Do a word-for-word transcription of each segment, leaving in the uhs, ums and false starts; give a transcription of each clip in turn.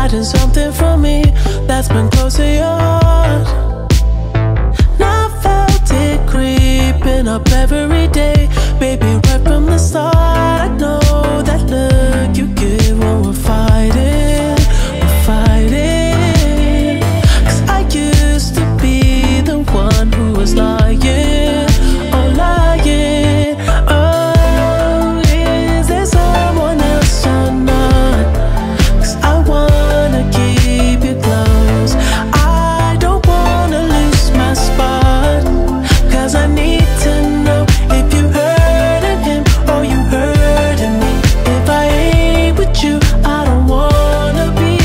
hiding something from me that's been close to your heart. And I felt it creeping up every day, baby, right from the start. I know that look you give when we're fighting, we're fighting. Cause I used to be the one who was lying, oh lying. Oh, is there someone else or not? Cause I wanna keep you close, I don't wanna lose my spot. Cause I need to know if you hurting him or you hurting me. If I ain't with you, I don't wanna be.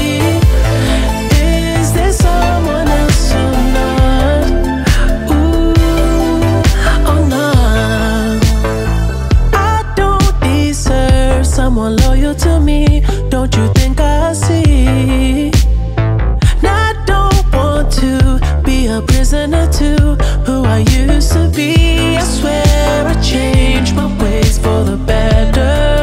Is there someone else or not? Ooh, or not? I don't deserve someone loyal to me, don't you think I see? And I don't want to be a prisoner to who I used to be. I swear I changed my ways for the better.